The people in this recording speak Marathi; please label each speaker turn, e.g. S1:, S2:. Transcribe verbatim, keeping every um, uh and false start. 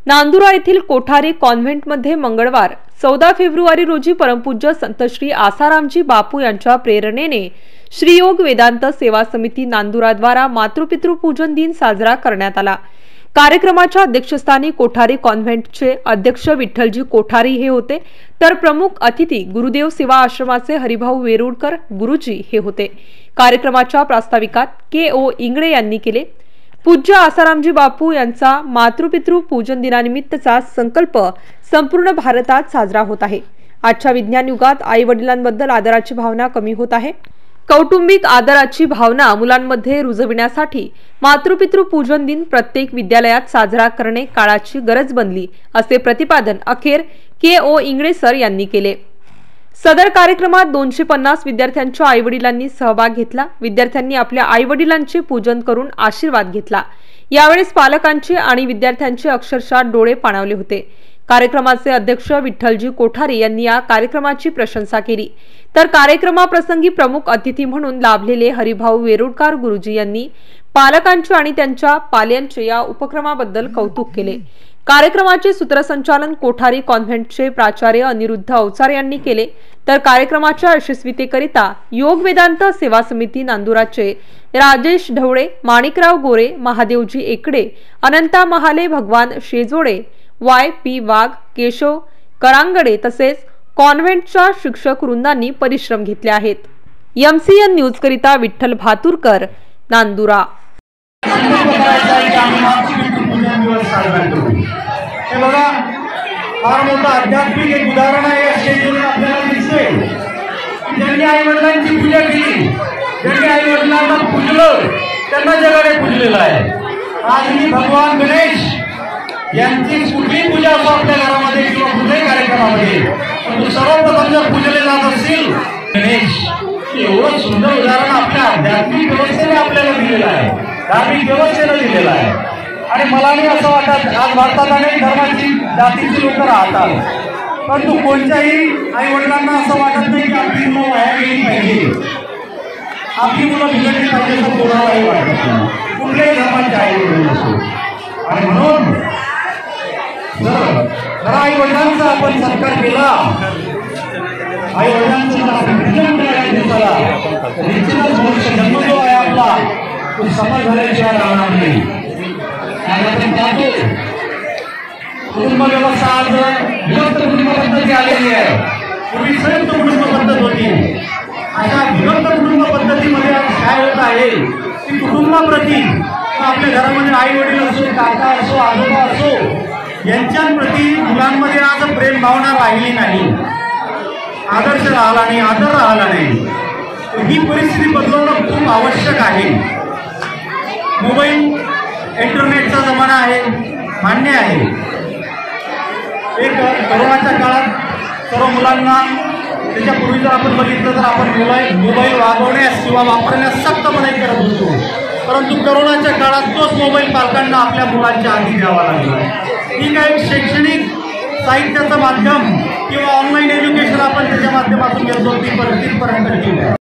S1: नांदुरा येथील कोठारी कॉन्व्हेंटमध्ये मंगळवार चौदा फेब्रुवारी रोजी परमपूज्य संत श्री आसारामजी बापू यांच्या प्रेरणेने श्रीयोग वेदांत सेवा समिती नांदुराद्वारा मातृपितृ पूजन दिन साजरा करण्यात आला। कार्यक्रमाच्या अध्यक्षस्थानी कोठारी कॉन्व्हेंटचे अध्यक्ष विठ्ठलजी कोठारी हे होते, तर प्रमुख अतिथी गुरुदेव सेवा आश्रमाचे हरिभाऊ वेरुळकर गुरुजी हे होते। कार्यक्रमाच्या प्रास्ताविकात के ओ इंगळे यांनी केले। पूज्य आसारामजी बापू यांचा मातृपितृ पूजन दिनानिमित्तचा संकल्प संपूर्ण भारतात साजरा होत आहे। आजच्या विज्ञान युगात आई वडिलांबद्दल आदराची भावना कमी होत आहे। कौटुंबिक आदराची भावना मुलांमध्ये रुजविण्यासाठी मातृपितृ पूजन दिन प्रत्येक विद्यालयात साजरा करणे काळाची गरज बनली, असे प्रतिपादन अखेर के ओ इंगळे सर यांनी केले। सदर कार्यक्रमात दोनशे पन्नास विद्यार्थ्यांच्या आईवडिलांनी सहभाग घेतला। विद्यार्थ्यांनी आपल्या आईवडिलांचे पूजन करून आशीर्वाद घेतला। यावेळेस पालकांचे आणि विद्यार्थ्यांचे अक्षरशः डोळे पाणावले होते। कार्यक्रमाचे अध्यक्ष विठ्ठलजी कोठारी यांनी या कार्यक्रमाची प्रशंसा केली, तर कार्यक्रमाप्रसंगी प्रमुख अतिथी म्हणून लाभलेले हरिभाऊ वेरुळकर गुरुजी यांनी पालकांचे आणि त्यांच्या पाल्यांचे या उपक्रमाबद्दल कौतुक केले। कार्यक्रमाचे सूत्रसंचालन कोठारी कॉन्व्हेंटचे प्राचार्य अनिरुद्ध अवचार यांनी केले, तर कार्यक्रमाच्या यशस्वीतेकरिता योग वेदांत सेवा समिती नांदुराचे राजेश ढवळे, माणिकराव गोरे, महादेवजी एकड़े, अनंता महाले, भगवान शेजोडे, वाय पी वाघ, केशव करांगडे तसेच कॉन्व्हेंटच्या शिक्षक वृंदांनी परिश्रम घेतले आहेत। एमसीएन न्यूज करिता विठ्ठल भातुरकर, नांदुरा।
S2: हे बघा, फार मोठं आध्यात्मिक एक उदाहरण आहे या स्टेजवर आपल्याला दिसतंय। ज्यांनी आई वडिलांची पूजा केली, ज्यांनी आई वडिलांना पूजलं, त्यांना जगाने पूजलेलं आहे। आज मी भगवान गणेश यांची कुठलीही पूजा असो आपल्या घरामध्ये किंवा कुठल्याही कार्यक्रमामध्ये, पण सर्वप्रथम जर पूजले जात असतील गणेश, एवढं सुंदर उदाहरण आपल्या आध्यात्मिक व्यवस्थेने आपल्याला दिलेलं आहे, धार्मिक व्यवस्थेने दिलेलं आहे। आणि मला नाही असं वाटत आज भारतात अनेक धर्माची जातीची लोक राहतात, परंतु कोणत्याही आई वडिलांना असं वाटत नाही की आपली मुलं वाया गेली पाहिजे, आपली मुलं बिघडली पाहिजे असं कोणालाही वाटत नाही, कुठल्याही धर्माचे आई वडील असो। आणि म्हणून जर आई वडिलांचा आपण सत्कार केला, आई वडिलांचं पूजन केला, निश्चितच मनुष्य जन्म जो आहे आपला तो सफल झाल्याशिवाय राहणार नाही। कुटुंब व्यवस्था आज विभक्त कुटुंब पद्धती आलेली आहे, पूर्वी संयुक्त कुटुंब पद्धत होती। अशा विभक्त कुटुंब पद्धतीमध्ये काय होत आहे की कुटुंबाप्रती आपल्या घरामध्ये आई वडील असो, काका असो, आजोबा असो, यांच्याप्रती मुलांमध्ये आज प्रेम भावना राहिली नाही, आदर्श राहिला नाही, आदर राहिला नाही। ही परिस्थिती बदलवणं खूप आवश्यक आहे। मोबाईल इंटरनेटचा जमाना आहे, मान्य आहे। एक कोरोनाच्या काळात सर्व मुलांना, त्याच्यापूर्वी जर आपण बघितलं तर आपण मोबाईल मोबाईल वागवण्यास किंवा वापरण्यास सक्त मनाई करत होतो, परंतु कोरोनाच्या काळात तोच मोबाईल पालकांना आपल्या मुलांच्या हाती द्यावा लागला। ठीक आहे, शैक्षणिक साहित्याचं माध्यम किंवा ऑनलाईन एज्युकेशन आपण त्याच्या माध्यमातून घेतो, ती परिस्थितीपर्यंत ठीक आहे।